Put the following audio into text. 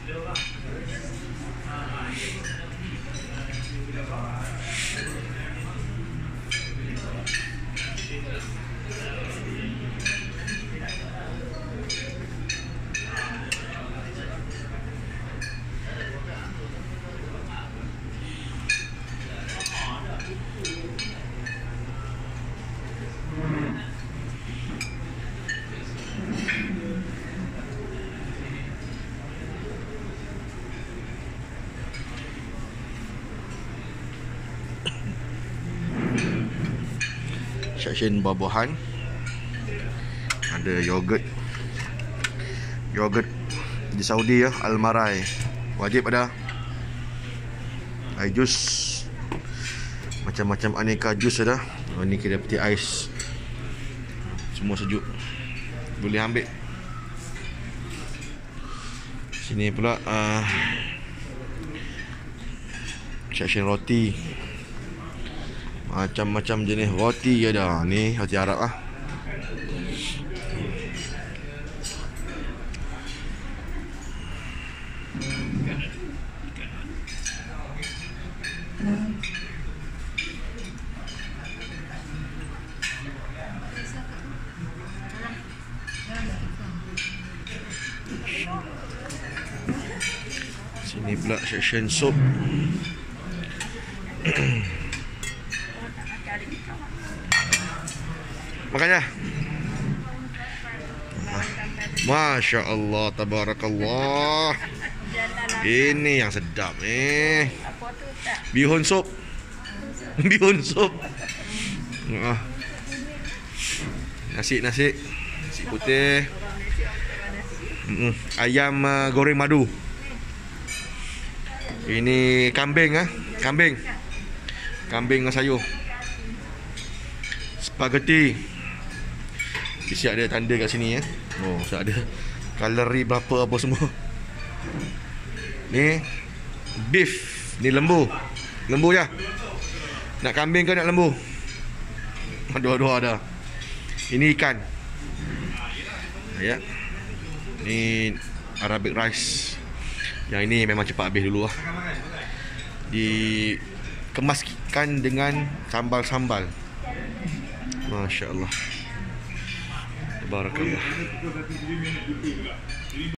Section buah-buahan. Ada yogurt di Saudi ya, Al-Marai. Wajib ada. Air jus. Macam-macam aneka jus ada. Oh, ni kira peti ais. Semua sejuk. Boleh ambil. Sini pula section roti. Macam-macam jenis roti ada. Ni roti Arab lah. Sini pula section sup. Makanya Masya Allah, tabarakallah. Ini yang sedap ni. Bihun sup. Bihun sup. Nasi putih. Ayam goreng madu. Ini kambing Kambing dengan sayur. Spaghetti. Siap ada tanda kat sini ya. Oh, siap ada kalori berapa apa semua. Ni beef, ni lembu. Lembu je. Nak kambing ke nak lembu? Dua-dua ada. Ini ikan. Ya. Ni Arabic rice. Yang ini memang cepat habis dulu lah. Dikemaskan dengan sambal-sambal. Masya Allah. Barakallah.